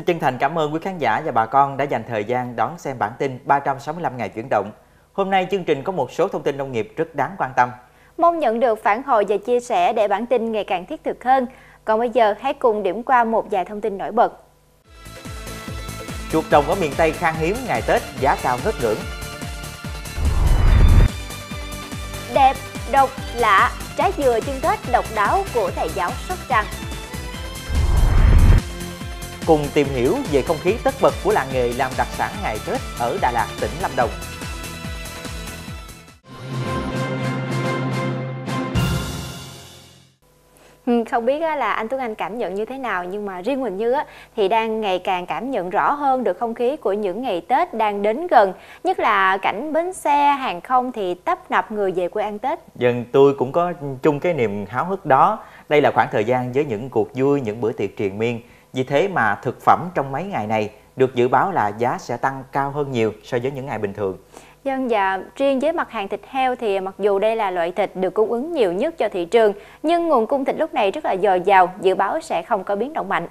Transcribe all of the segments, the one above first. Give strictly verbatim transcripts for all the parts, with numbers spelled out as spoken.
chân thành cảm ơn quý khán giả và bà con đã dành thời gian đón xem bản tin ba trăm sáu mươi lăm ngày chuyển động. Hôm nay chương trình có một số thông tin nông nghiệp rất đáng quan tâm. Mong nhận được phản hồi và chia sẻ để bản tin ngày càng thiết thực hơn. Còn bây giờ hãy cùng điểm qua một vài thông tin nổi bật. Chuột đồng ở miền Tây khan hiếm ngày Tết, giá cao ngất ngưỡng. Đẹp, độc, lạ, trái dừa chân Tết độc đáo của thầy giáo Sóc Trăng. Cùng tìm hiểu về không khí tất bật của làng nghề làm đặc sản ngày Tết ở Đà Lạt, tỉnh Lâm Đồng. Không biết là anh Tuấn Anh cảm nhận như thế nào, nhưng mà riêng Huỳnh Như thì đang ngày càng cảm nhận rõ hơn được không khí của những ngày Tết đang đến gần. Nhất là cảnh bến xe, hàng không thì tấp nập người về quê ăn Tết. Dân tôi cũng có chung cái niềm háo hức đó. Đây là khoảng thời gian với những cuộc vui, những bữa tiệc triền miên. Vì thế mà thực phẩm trong mấy ngày này được dự báo là giá sẽ tăng cao hơn nhiều so với những ngày bình thường. Dân và riêng với mặt hàng thịt heo thì mặc dù đây là loại thịt được cung ứng nhiều nhất cho thị trường, nhưng nguồn cung thịt lúc này rất là dồi dào, dự báo sẽ không có biến động mạnh.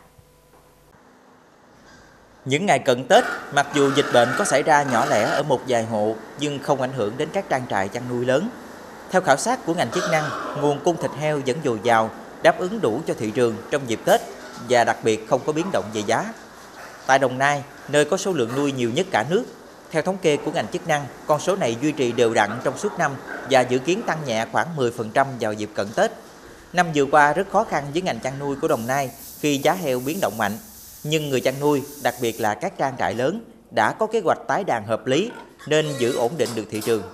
Những ngày cận Tết, mặc dù dịch bệnh có xảy ra nhỏ lẻ ở một vài hộ, nhưng không ảnh hưởng đến các trang trại chăn nuôi lớn. Theo khảo sát của ngành chức năng, nguồn cung thịt heo vẫn dồi dào, đáp ứng đủ cho thị trường trong dịp Tết và đặc biệt không có biến động về giá. Tại Đồng Nai, nơi có số lượng nuôi nhiều nhất cả nước, theo thống kê của ngành chức năng, con số này duy trì đều đặn trong suốt năm và dự kiến tăng nhẹ khoảng mười phần trăm vào dịp cận Tết. Năm vừa qua rất khó khăn với ngành chăn nuôi của Đồng Nai khi giá heo biến động mạnh, nhưng người chăn nuôi, đặc biệt là các trang trại lớn, đã có kế hoạch tái đàn hợp lý nên giữ ổn định được thị trường.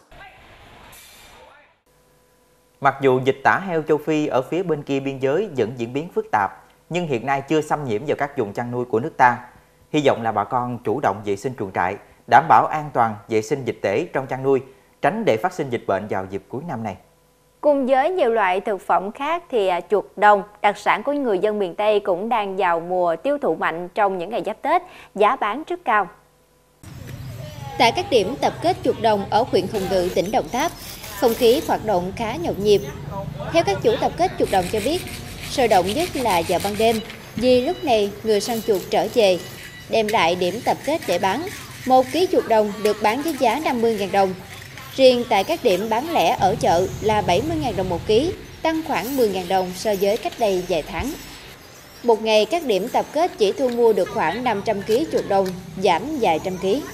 Mặc dù dịch tả heo châu Phi ở phía bên kia biên giới vẫn diễn biến phức tạp, nhưng hiện nay chưa xâm nhiễm vào các vùng chăn nuôi của nước ta. Hy vọng là bà con chủ động vệ sinh chuồng trại, đảm bảo an toàn vệ sinh dịch tễ trong chăn nuôi, tránh để phát sinh dịch bệnh vào dịp cuối năm này. Cùng với nhiều loại thực phẩm khác thì chuột đồng, đặc sản của người dân miền Tây cũng đang vào mùa tiêu thụ mạnh trong những ngày giáp Tết, giá bán rất cao. Tại các điểm tập kết chuột đồng ở huyện Hồng Ngự, tỉnh Đồng Tháp, không khí hoạt động khá nhộn nhịp. Theo các chủ tập kết chuột đồng cho biết, sôi động nhất là vào ban đêm, vì lúc này người săn chuột trở về, đem lại điểm tập kết để bán. Một ký chuột đồng được bán với giá năm mươi nghìn đồng. Riêng tại các điểm bán lẻ ở chợ là bảy mươi nghìn đồng một ký, tăng khoảng mười nghìn đồng so với cách đây vài tháng. Một ngày các điểm tập kết chỉ thu mua được khoảng năm trăm ký chuột đồng, giảm vài trăm ký.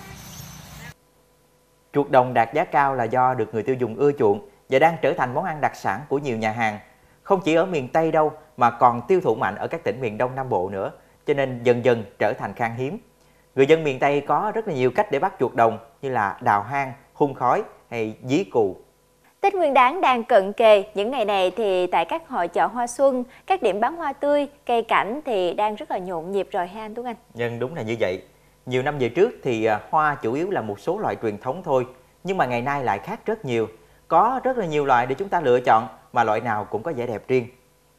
Chuột đồng đạt giá cao là do được người tiêu dùng ưa chuộng và đang trở thành món ăn đặc sản của nhiều nhà hàng. Không chỉ ở miền Tây đâu mà còn tiêu thụ mạnh ở các tỉnh miền Đông Nam Bộ nữa, cho nên dần dần trở thành khan hiếm. Người dân miền Tây có rất là nhiều cách để bắt chuột đồng như là đào hang, hun khói hay dí cù. Tết Nguyên Đán đang cận kề, những ngày này thì tại các hội chợ hoa xuân, các điểm bán hoa tươi, cây cảnh thì đang rất là nhộn nhịp rồi ha anh Tuấn Anh? Nhưng đúng là như vậy. Nhiều năm về trước thì hoa chủ yếu là một số loại truyền thống thôi, nhưng mà ngày nay lại khác rất nhiều. Có rất là nhiều loại để chúng ta lựa chọn mà loại nào cũng có vẻ đẹp riêng.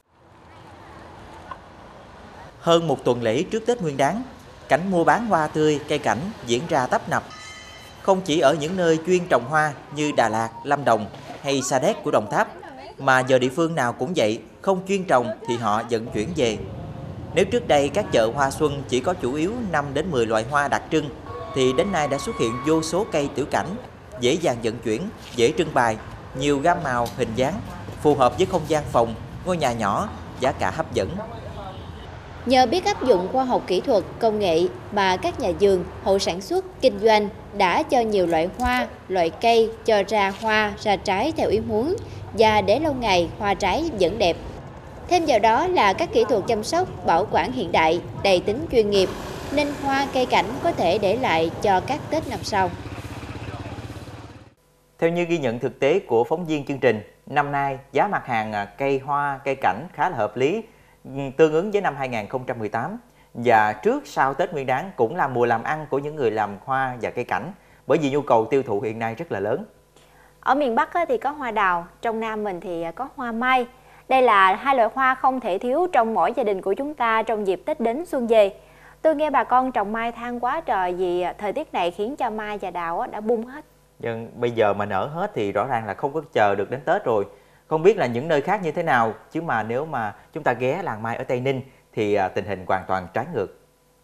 Hơn một tuần lễ trước Tết Nguyên Đán, cảnh mua bán hoa tươi, cây cảnh diễn ra tấp nập. Không chỉ ở những nơi chuyên trồng hoa như Đà Lạt, Lâm Đồng hay Sa Đéc của Đồng Tháp, mà giờ địa phương nào cũng vậy, không chuyên trồng thì họ vận chuyển về. Nếu trước đây các chợ hoa xuân chỉ có chủ yếu năm đến mười loại hoa đặc trưng, thì đến nay đã xuất hiện vô số cây tiểu cảnh, dễ dàng vận chuyển, dễ trưng bày, nhiều gam màu, hình dáng, phù hợp với không gian phòng, ngôi nhà nhỏ, giá cả hấp dẫn. Nhờ biết áp dụng khoa học kỹ thuật, công nghệ mà các nhà vườn, hộ sản xuất, kinh doanh đã cho nhiều loại hoa, loại cây cho ra hoa, ra trái theo ý muốn và để lâu ngày hoa trái vẫn đẹp. Thêm vào đó là các kỹ thuật chăm sóc, bảo quản hiện đại, đầy tính chuyên nghiệp nên hoa cây cảnh có thể để lại cho các Tết năm sau. Theo như ghi nhận thực tế của phóng viên chương trình, năm nay giá mặt hàng cây hoa, cây cảnh khá là hợp lý, tương ứng với năm hai nghìn không trăm mười tám. Và trước sau Tết Nguyên Đán cũng là mùa làm ăn của những người làm hoa và cây cảnh, bởi vì nhu cầu tiêu thụ hiện nay rất là lớn. Ở miền Bắc thì có hoa đào, trong Nam mình thì có hoa mai. Đây là hai loại hoa không thể thiếu trong mỗi gia đình của chúng ta trong dịp Tết đến xuân về. Tôi nghe bà con trồng mai than quá trời vì thời tiết này khiến cho mai và đào đã bung hết. Nhưng bây giờ mà nở hết thì rõ ràng là không có chờ được đến Tết rồi. Không biết là những nơi khác như thế nào, chứ mà nếu mà chúng ta ghé làng mai ở Tây Ninh thì tình hình hoàn toàn trái ngược.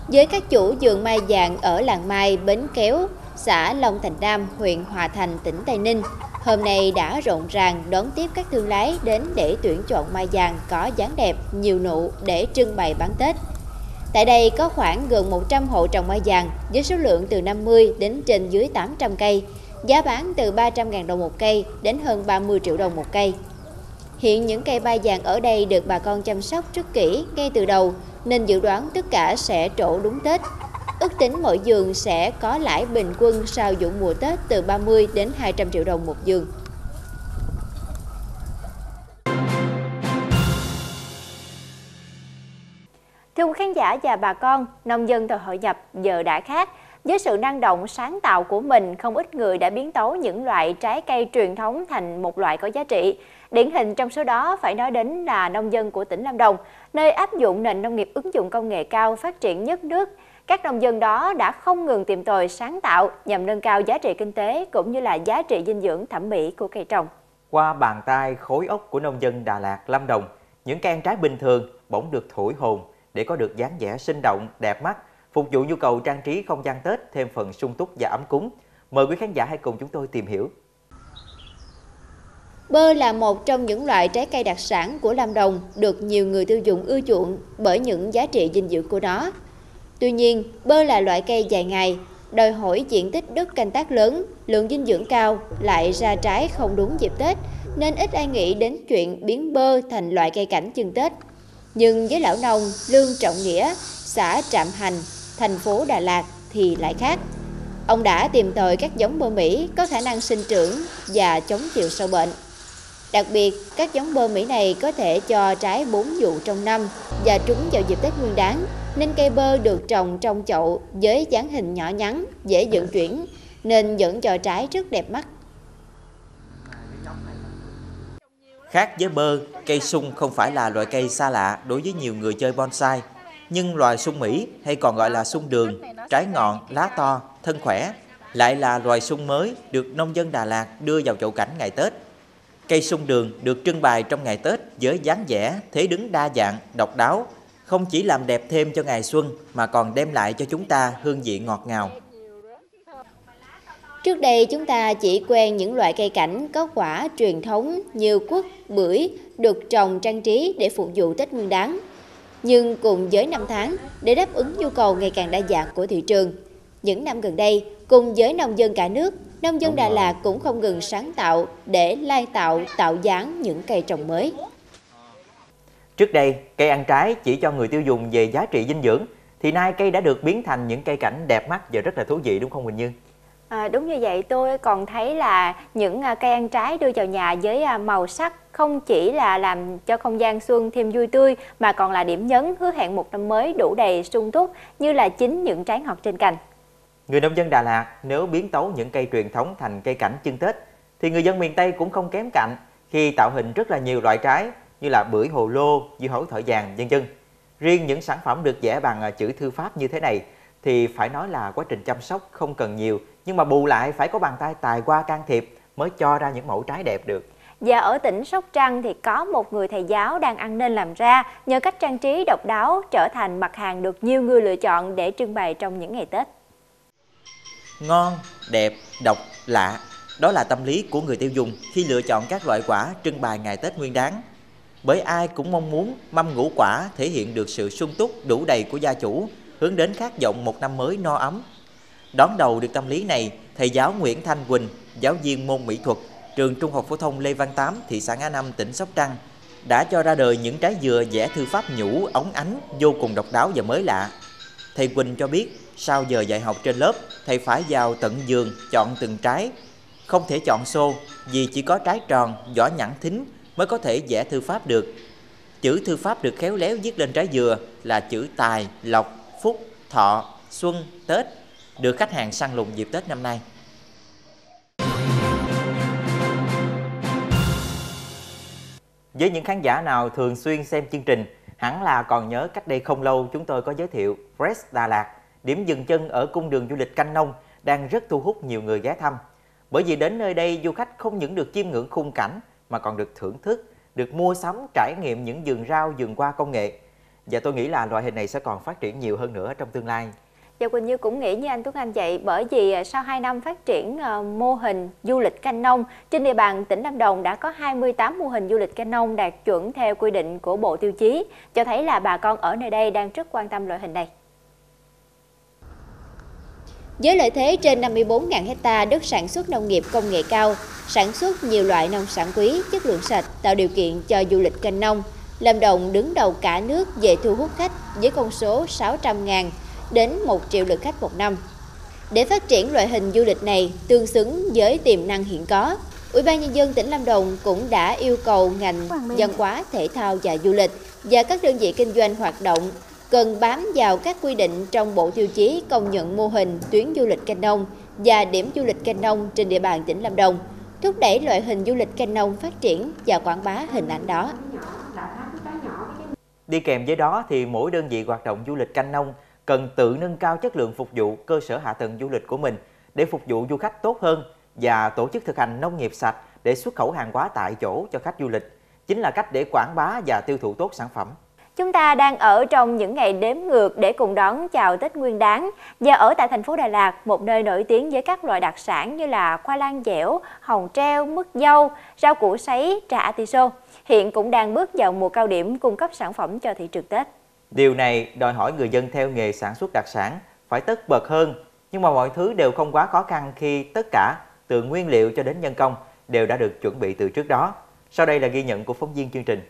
Với các chủ vườn mai vàng ở làng mai Bến Kéo, xã Long Thành Nam, huyện Hòa Thành, tỉnh Tây Ninh, hôm nay đã rộn ràng đón tiếp các thương lái đến để tuyển chọn mai vàng có dáng đẹp, nhiều nụ để trưng bày bán Tết. Tại đây có khoảng gần một trăm hộ trồng mai vàng với số lượng từ năm mươi đến trên dưới tám trăm cây, giá bán từ ba trăm nghìn đồng một cây đến hơn ba mươi triệu đồng một cây. Hiện những cây mai vàng ở đây được bà con chăm sóc rất kỹ ngay từ đầu nên dự đoán tất cả sẽ trổ đúng Tết. Ước tính mỗi vườn sẽ có lãi bình quân sau vụ mùa Tết từ ba mươi đến hai trăm triệu đồng một vườn. Thưa quý khán giả và bà con, nông dân thời hội nhập giờ đã khác. Với sự năng động sáng tạo của mình, không ít người đã biến tấu những loại trái cây truyền thống thành một loại có giá trị. Điển hình trong số đó phải nói đến là nông dân của tỉnh Lâm Đồng, nơi áp dụng nền nông nghiệp ứng dụng công nghệ cao phát triển nhất nước. Các nông dân đó đã không ngừng tìm tòi sáng tạo nhằm nâng cao giá trị kinh tế cũng như là giá trị dinh dưỡng thẩm mỹ của cây trồng. Qua bàn tay khối óc của nông dân Đà Lạt, Lâm Đồng, những cây ăn trái bình thường bỗng được thổi hồn để có được dáng vẻ sinh động, đẹp mắt, phục vụ nhu cầu trang trí không gian Tết thêm phần sung túc và ấm cúng. Mời quý khán giả hãy cùng chúng tôi tìm hiểu. Bơ là một trong những loại trái cây đặc sản của Lâm Đồng được nhiều người tiêu dùng ưa chuộng bởi những giá trị dinh dưỡng của nó. Tuy nhiên, bơ là loại cây dài ngày, đòi hỏi diện tích đất canh tác lớn, lượng dinh dưỡng cao, lại ra trái không đúng dịp Tết, nên ít ai nghĩ đến chuyện biến bơ thành loại cây cảnh chưng Tết. Nhưng với lão nông Lương Trọng Nghĩa, xã Trạm Hành, thành phố Đà Lạt thì lại khác. Ông đã tìm tòi các giống bơ Mỹ có khả năng sinh trưởng và chống chịu sâu bệnh. Đặc biệt, các giống bơ Mỹ này có thể cho trái bốn vụ trong năm và trúng vào dịp Tết Nguyên đán, nên cây bơ được trồng trong chậu với dáng hình nhỏ nhắn, dễ vận chuyển, nên vẫn cho trái rất đẹp mắt. Khác với bơ, cây sung không phải là loại cây xa lạ đối với nhiều người chơi bonsai. Nhưng loài sung Mỹ hay còn gọi là sung đường, trái ngọn, lá to, thân khỏe, lại là loài sung mới được nông dân Đà Lạt đưa vào chậu cảnh ngày Tết. Cây sung đường được trưng bày trong ngày Tết với dáng vẻ, thế đứng đa dạng, độc đáo, không chỉ làm đẹp thêm cho ngày xuân mà còn đem lại cho chúng ta hương vị ngọt ngào. Trước đây chúng ta chỉ quen những loại cây cảnh có quả truyền thống như quất, bưởi được trồng trang trí để phục vụ Tết Nguyên đán. Nhưng cùng với năm tháng, để đáp ứng nhu cầu ngày càng đa dạng của thị trường, những năm gần đây, cùng với nông dân cả nước, nông dân Đà Lạt cũng không ngừng sáng tạo để lai tạo, tạo dáng những cây trồng mới. Trước đây, cây ăn trái chỉ cho người tiêu dùng về giá trị dinh dưỡng, thì nay cây đã được biến thành những cây cảnh đẹp mắt và rất là thú vị, đúng không Quỳnh Như? À, đúng như vậy, tôi còn thấy là những cây ăn trái đưa vào nhà với màu sắc không chỉ là làm cho không gian xuân thêm vui tươi mà còn là điểm nhấn hứa hẹn một năm mới đủ đầy sung túc như là chính những trái ngọt trên cành. Người nông dân Đà Lạt nếu biến tấu những cây truyền thống thành cây cảnh chưng Tết thì người dân miền Tây cũng không kém cạnh khi tạo hình rất là nhiều loại trái như là bưởi hồ lô, dưa hấu thỏi vàng, vân vân. Riêng những sản phẩm được vẽ bằng chữ thư pháp như thế này thì phải nói là quá trình chăm sóc không cần nhiều, nhưng mà bù lại phải có bàn tay tài hoa can thiệp mới cho ra những mẫu trái đẹp được. Và ở tỉnh Sóc Trăng thì có một người thầy giáo đang ăn nên làm ra nhờ cách trang trí độc đáo trở thành mặt hàng được nhiều người lựa chọn để trưng bày trong những ngày Tết. Ngon, đẹp, độc, lạ, đó là tâm lý của người tiêu dùng khi lựa chọn các loại quả trưng bày ngày Tết Nguyên đán. Bởi ai cũng mong muốn mâm ngũ quả thể hiện được sự sung túc đủ đầy của gia chủ, hướng đến khát vọng một năm mới no ấm. Đón đầu được tâm lý này, thầy giáo Nguyễn Thanh Quỳnh, giáo viên môn mỹ thuật, trường Trung học phổ thông Lê Văn Tám, thị xã Ngã Năm, tỉnh Sóc Trăng, đã cho ra đời những trái dừa vẽ thư pháp nhũ, óng ánh, vô cùng độc đáo và mới lạ. Thầy Quỳnh cho biết, sau giờ dạy học trên lớp, thầy phải vào tận vườn chọn từng trái. Không thể chọn xô vì chỉ có trái tròn, vỏ nhẵn thính mới có thể vẽ thư pháp được. Chữ thư pháp được khéo léo viết lên trái dừa là chữ tài, lộc, phúc, thọ, xuân, Tết, được khách hàng săn lùng dịp Tết năm nay. Với những khán giả nào thường xuyên xem chương trình, hẳn là còn nhớ cách đây không lâu chúng tôi có giới thiệu Fresh Đà Lạt, điểm dừng chân ở cung đường du lịch Canh Nông đang rất thu hút nhiều người ghé thăm. Bởi vì đến nơi đây du khách không những được chiêm ngưỡng khung cảnh mà còn được thưởng thức, được mua sắm trải nghiệm những vườn rau, vườn hoa công nghệ. Và tôi nghĩ là loại hình này sẽ còn phát triển nhiều hơn nữa trong tương lai. Dạ, Quỳnh Như cũng nghĩ như anh Tuấn Anh vậy, bởi vì sau hai năm phát triển mô hình du lịch canh nông, trên địa bàn tỉnh Lâm Đồng đã có hai mươi tám mô hình du lịch canh nông đạt chuẩn theo quy định của Bộ Tiêu chí, cho thấy là bà con ở nơi đây đang rất quan tâm loại hình này. Với lợi thế trên năm mươi bốn nghìn hecta đất sản xuất nông nghiệp công nghệ cao, sản xuất nhiều loại nông sản quý, chất lượng sạch, tạo điều kiện cho du lịch canh nông, Lâm Đồng đứng đầu cả nước về thu hút khách với con số sáu trăm nghìn đến một triệu lượt khách một năm. Để phát triển loại hình du lịch này tương xứng với tiềm năng hiện có, Ủy ban Nhân dân tỉnh Lâm Đồng cũng đã yêu cầu ngành văn hóa, thể thao và du lịch và các đơn vị kinh doanh hoạt động cần bám vào các quy định trong Bộ Tiêu chí công nhận mô hình tuyến du lịch canh nông và điểm du lịch canh nông trên địa bàn tỉnh Lâm Đồng, thúc đẩy loại hình du lịch canh nông phát triển và quảng bá hình ảnh đó. Đi kèm với đó thì mỗi đơn vị hoạt động du lịch canh nông cần tự nâng cao chất lượng phục vụ cơ sở hạ tầng du lịch của mình để phục vụ du khách tốt hơn và tổ chức thực hành nông nghiệp sạch để xuất khẩu hàng hóa tại chỗ cho khách du lịch, chính là cách để quảng bá và tiêu thụ tốt sản phẩm. Chúng ta đang ở trong những ngày đếm ngược để cùng đón chào Tết Nguyên Đán, và ở tại thành phố Đà Lạt, một nơi nổi tiếng với các loại đặc sản như là khoai lang dẻo, hồng treo, mứt dâu, rau củ sấy, trà atiso, hiện cũng đang bước vào mùa cao điểm cung cấp sản phẩm cho thị trường Tết. Điều này đòi hỏi người dân theo nghề sản xuất đặc sản phải tất bật hơn, nhưng mà mọi thứ đều không quá khó khăn khi tất cả từ nguyên liệu cho đến nhân công đều đã được chuẩn bị từ trước đó. Sau đây là ghi nhận của phóng viên chương trình.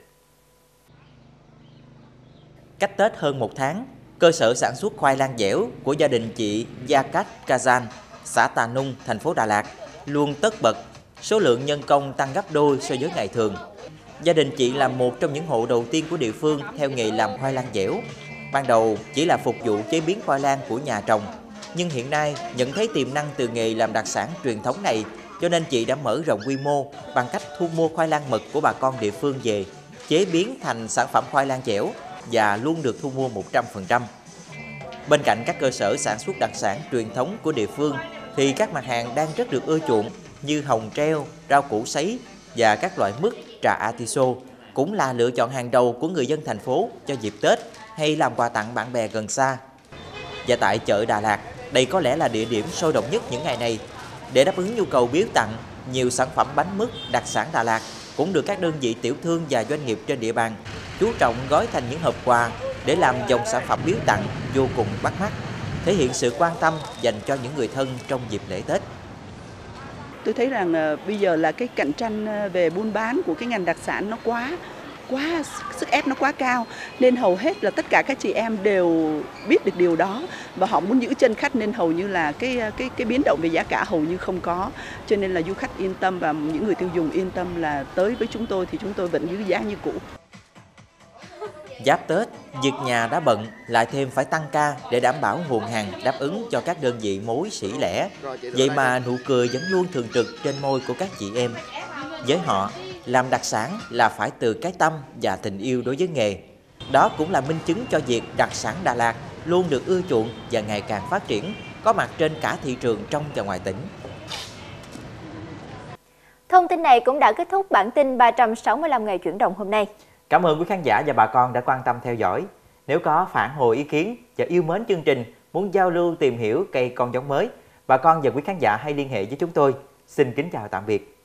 Cách Tết hơn một tháng, cơ sở sản xuất khoai lang dẻo của gia đình chị Yakat Kazan, xã Tà Nung, thành phố Đà Lạt luôn tất bật, số lượng nhân công tăng gấp đôi so với ngày thường. Gia đình chị là một trong những hộ đầu tiên của địa phương theo nghề làm khoai lang dẻo. Ban đầu chỉ là phục vụ chế biến khoai lang của nhà trồng, nhưng hiện nay nhận thấy tiềm năng từ nghề làm đặc sản truyền thống này, cho nên chị đã mở rộng quy mô bằng cách thu mua khoai lang mật của bà con địa phương về, chế biến thành sản phẩm khoai lang dẻo và luôn được thu mua một trăm phần trăm. Bên cạnh các cơ sở sản xuất đặc sản truyền thống của địa phương thì các mặt hàng đang rất được ưa chuộng như hồng treo, rau củ sấy và các loại mứt, trà atiso cũng là lựa chọn hàng đầu của người dân thành phố cho dịp Tết hay làm quà tặng bạn bè gần xa. Và tại chợ Đà Lạt, đây có lẽ là địa điểm sôi động nhất những ngày này. Để đáp ứng nhu cầu biếu tặng, nhiều sản phẩm bánh mứt đặc sản Đà Lạt cũng được các đơn vị tiểu thương và doanh nghiệp trên địa bàn chú trọng gói thành những hộp quà để làm dòng sản phẩm biếu tặng vô cùng bắt mắt, thể hiện sự quan tâm dành cho những người thân trong dịp lễ Tết. Tôi thấy rằng uh, bây giờ là cái cạnh tranh về buôn bán của cái ngành đặc sản nó quá quá sức ép nó quá cao, nên hầu hết là tất cả các chị em đều biết được điều đó và họ muốn giữ chân khách, nên hầu như là cái cái cái biến động về giá cả hầu như không có, cho nên là du khách yên tâm và những người tiêu dùng yên tâm là tới với chúng tôi thì chúng tôi vẫn giữ giá như cũ. Giáp Tết, việc nhà đã bận lại thêm phải tăng ca để đảm bảo nguồn hàng đáp ứng cho các đơn vị mối sỉ lẻ. Vậy mà nụ cười vẫn luôn thường trực trên môi của các chị em. Với họ, làm đặc sản là phải từ cái tâm và tình yêu đối với nghề. Đó cũng là minh chứng cho việc đặc sản Đà Lạt luôn được ưa chuộng và ngày càng phát triển, có mặt trên cả thị trường trong và ngoài tỉnh. Thông tin này cũng đã kết thúc bản tin ba trăm sáu mươi lăm ngày chuyển động hôm nay. Cảm ơn quý khán giả và bà con đã quan tâm theo dõi. Nếu có phản hồi ý kiến và yêu mến chương trình, muốn giao lưu tìm hiểu cây con giống mới, bà con và quý khán giả hãy liên hệ với chúng tôi. Xin kính chào tạm biệt.